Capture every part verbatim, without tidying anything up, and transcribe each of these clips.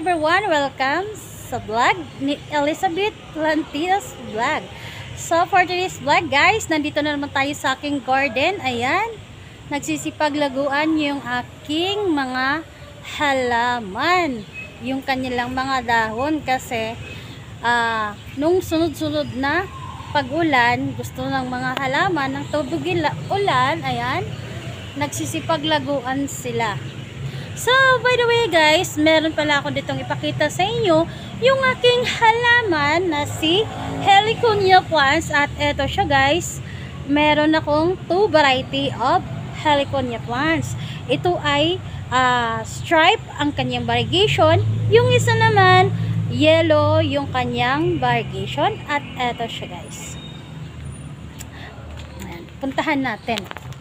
everyone! Welcome sa vlog ni Elizabeth Plantitas Vlog. So for today's vlog guys, nandito na naman tayo sa aking garden. Ayan, nagsisipaglaguan yung aking mga halaman, yung kanilang mga dahon kasi uh, nung sunod-sunod na pag-ulan, gusto ng mga halaman ng tubig ulan. Ayan, nagsisipaglaguan sila. So, by the way guys, meron pala ako ditong ipakita sa inyo yung aking halaman na si Heliconia plants. At eto siya guys, meron akong two variety of Heliconia plants. Ito ay uh, stripe ang kanyang variegation. Yung isa naman, yellow yung kanyang variegation. At eto siya guys. Ayan, puntahan natin.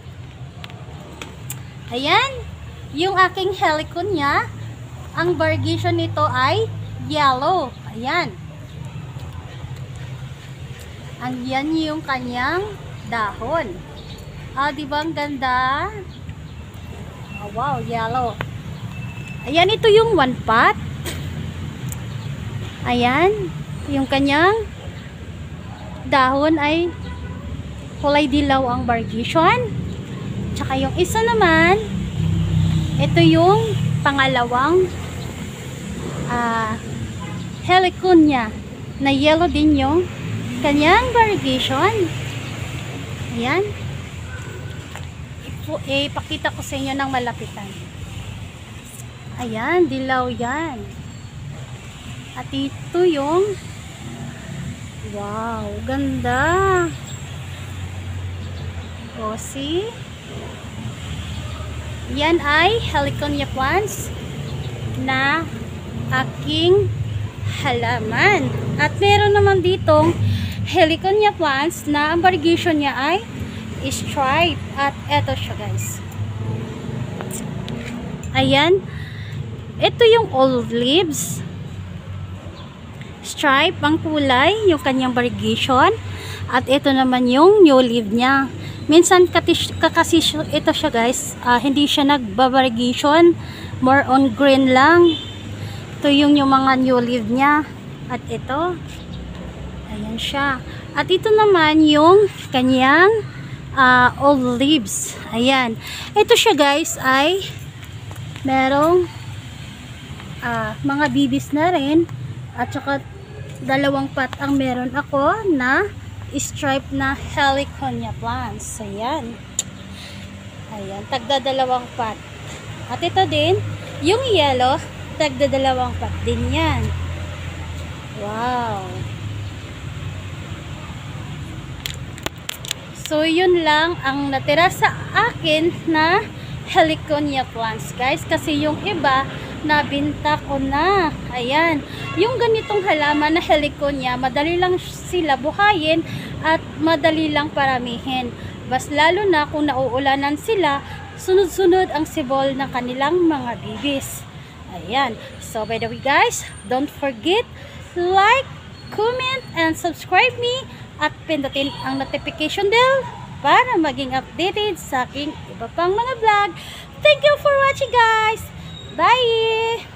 Ayan. Yung aking Heliconia, ang variegation nito ay yellow. Ayan. Ang yan yung kanyang dahon. Ah, di ba ang ganda? Oh, wow, yellow. Ayan, ito yung one pot. Ayan, yung kanyang dahon ay kulay dilaw ang variegation. Tsaka yung isa naman, ito yung pangalawang uh, Heliconia na yellow din yung kanyang variegation. Ayan. Ipo, eh, ipakita ko sa inyo ng malapitan. Ayan, dilaw yan. At ito yung wow, ganda. O, see? Yan ay Heliconia plants na aking halaman. At meron naman ditong Heliconia plants na ang variegation niya ay stripe. At eto siya guys. Ayan. Ito yung old leaves. Stripe ang kulay, yung kanyang variegation. At ito naman yung new leaf niya. Minsan kasi ito siya guys, uh, hindi siya nagba-variegation, more on green lang. Ito yung yung mga new leaf niya. At ito, ayan siya. At ito naman yung kanyang uh, old leaves. Ayan. Ito siya guys ay merong uh, mga bibis na rin. At saka dalawang pot ang meron ako na stripe na Heliconia plants. Ayan. Ayan. Tagda dalawang pot. At ito din, yung yellow, tagda dalawang pot din yan. Wow. So, yun lang ang natira sa akin na Heliconia plants, guys. Kasi yung iba, nabinta ko na. Ayan. Yung ganitong halaman na Heliconia, madali lang sila buhayin at madali lang paramihin. Bas lalo na kung nauulanan sila, sunod-sunod ang sibol ng kanilang mga bibis. Ayan. So, by the way guys, don't forget, like, comment, and subscribe me at pindutin ang notification bell para maging updated sa aking iba pang mga vlog. Thank you for watching guys! Bye!